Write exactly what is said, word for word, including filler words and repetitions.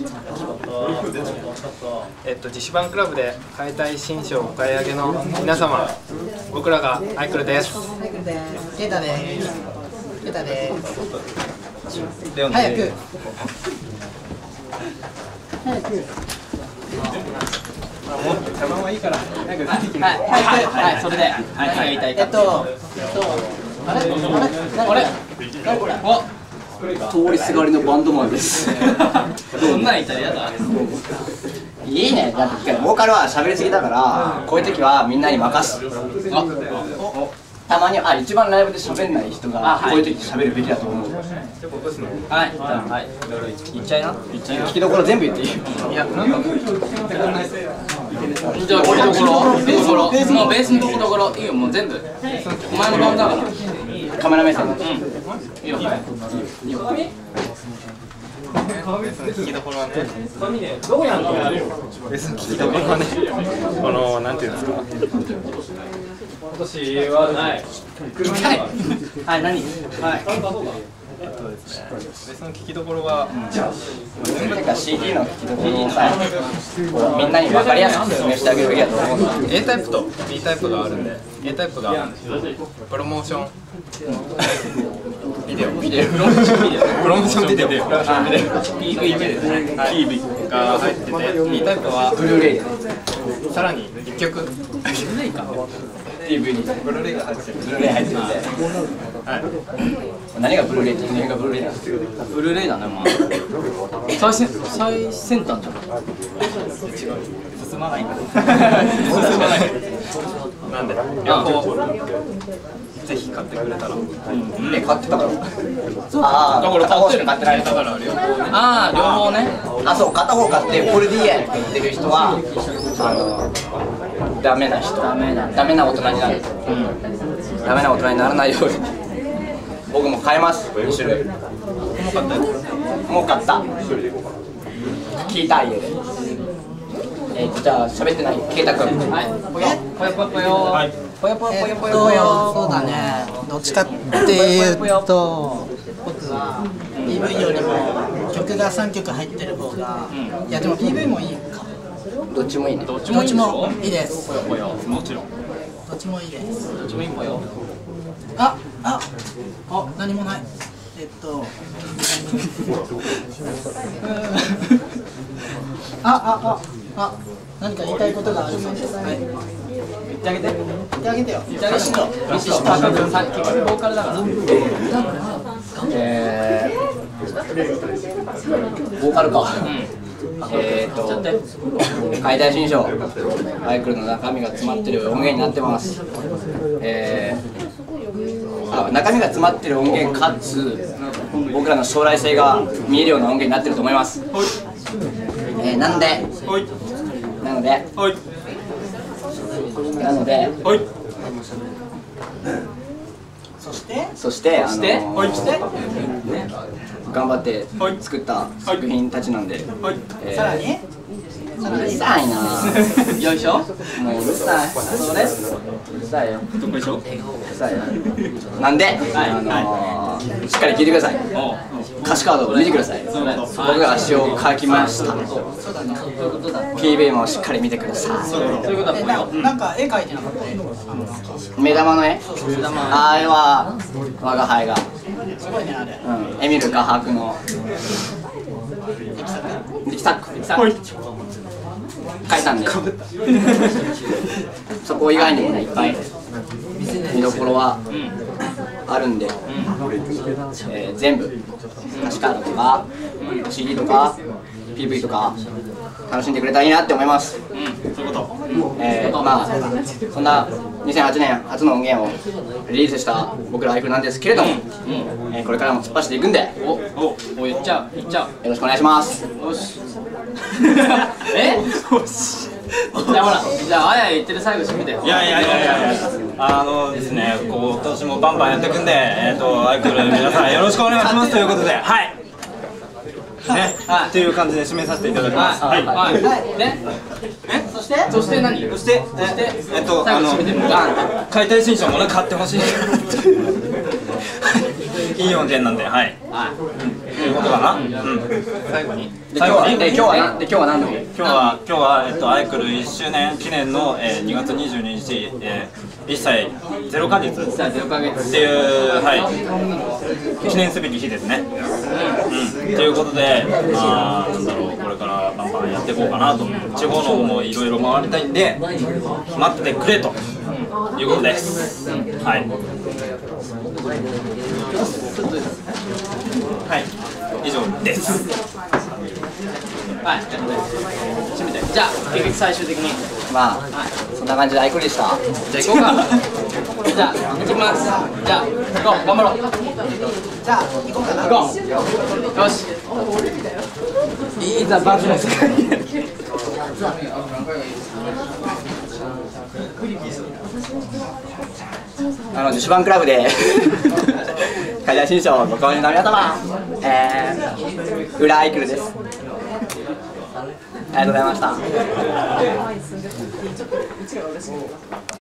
えっと自主版クラブで解体新書お買い上げの皆様、僕らがアイクルです。 アイクルです。ケイタです。ケイタです。 レオンです。 早く。早く。 もう茶番はいいから早く出てきます。はい、はい、それで何が言いたいか。えっと、えっと、あれ、あれ、あれ、誰これ。 通りすがりのバンドマンです。 どんなん言ったら嫌だ。 いいね。だってボーカルは喋りすぎだから、こういう時はみんなに任す。たまにあ一番ライブで喋んない人がこういう時喋るべきだと思う。 はい。じゃあはい。言っちゃいな。 言っちゃいな。聞きどころ全部言っていい。 いやなんかじゃあ聞きどころ、聞きどころ、もうベースの聞きどころいいよもう全部。お前の番だから。 カメラ目線。うん。 いいよ。いいよ。 聞きどころはね、どこにあるの？別の聞きどころはね、このなんていうんですか。今年はない。 はい、何？はい。 えっとですね、別の聞きどころは、 なんか シーディー の聞きどころをさ、みんなに分かりやすく説明してあげるべきだと思う。 A タイプと B タイプがあるんで、A タイプがプロモーションビデオ、ビデオ、プロモーションビデオ、プロモーションビデオ、ピーブイ ですね、ピーブイ が入ってて、B タイプはブルーレイ、 さらにいっきょく、ブルーレイか、 ピーブイ にブルーレイが入ってる、 ブルーレイ入ってるんで、何がブルーレイって何がブルーレイなんですか？ ブルーレイだね、まあ。最先最先端じゃん。 進まないから。進まない。なんで、両方ぜひ買ってくれたら。 え、買ってたから。ああ、 だから買ってる買ってないだから両方ね。 ああ、両方ね。 あ、そう、片方買ってこれでいいやって言ってる人はあのダメな人、ダメなダメな大人になる。ダメな大人にならないように。僕も買えます。に種類。 もう買ったよ。 もう買った。聞いた家で。えー、じゃあ喋ってないケイタ君。 はい。ぽよぽよぽよぽよ。 はい。 ぽよぽよぽよぽよぽよ。そうだね。どっちかっていうと、僕は ピーブイ よりも曲がさんきょく入ってる方が、いやでも ピーブイ もいいか。 どっちもいいね。 どっちどっちもいいでしょ。 もいいです。 ぽよぽよ。もちろん。 どっちもいいです。 どっちもいいぽよ。 あ、あ、あ、何もない。えっと、あ、あ、あ、あ、何か言いたいことがあるそうです。はい。 言ってあげて。 言ってあげてよ。 言ってあげて。さっきボーカルだから。 えー、ボーカルか。えーと、解体新書、アイクルの中身が詰まってる音源になってます。えー、あ、中身が詰まってる音源かつ、僕らの将来性が見えるような音源になってると思います。えー、なんで、なので、なので、 そして、 そして、あのして頑張って作った作品たちなんで、えーさらに、さらに、 うるさいな。 よいしょ。 もううるさい。 それ。 うるさいよ。 どこでしょ？ うるさいよ。なんで、あのー、しっかり聞いてください。歌詞カードを見てください。僕が詩を書きました。ピーブイ もしっかり見てください。 そういうことだえ、 ぽよ。 ななんか絵描いてなかった？あのなんかす目玉の絵、あれは我が輩が、 ごいねあれ。 うん、エミル画伯の力作書いたんで、そこ以外にもねいっぱい見どころはあるんで、えー、全部歌詞カードとか シーディー とか ピーブイ とか楽しんでくれたらいいなって思います。えー、まあそんなにせんはちねん初の音源をリリースした僕らアイクルなんですけれども、えー、これからも突っ走っていくんで、 おおお言っちゃう言っちゃう。 よろしくお願いします。 よし。え？よし。じゃあほら、じゃああや言ってる最後締めて。 いやいやいやいや、あのですね、こう今年もバンバンやっていくんで、えっとアイクルの皆さんよろしくお願いしますということで、はい。ね、っていう感じで締めさせていただきます。はい。 はい。ね。 え、そしてそして何？ そして、 そしてえっとあの解体新書もね買ってほしい。いい音源なんで、はい。 はい。 いうことかな。うん。 最後にで今日はで今日はなで今日は何の日？ 今日は今日はえっとアイクルいっしゅうねん記念の、えー、にがつにじゅうににち、えー、いっさいゼロかげつってさあゼロかげついうはい記念すべき日ですね。うん。ということで、まあなんだろうこれからバンバンやっていこうかなと。地方の方もいろいろ回りたいんで待っててくれということです。はい。はい。以上です。 はい、締めて。じゃあ結局最終的にまあそんな感じでアイクルでした。 じゃあ行こうか。じゃあ行きます。じゃあ行こう頑張ろう。 じゃあ行こうかな。 行こう。よし。いざバズの世界へ。 あの女子バンクラブで海外新書をご購入の皆様、えー、裏アイクルです。ありがとうございました。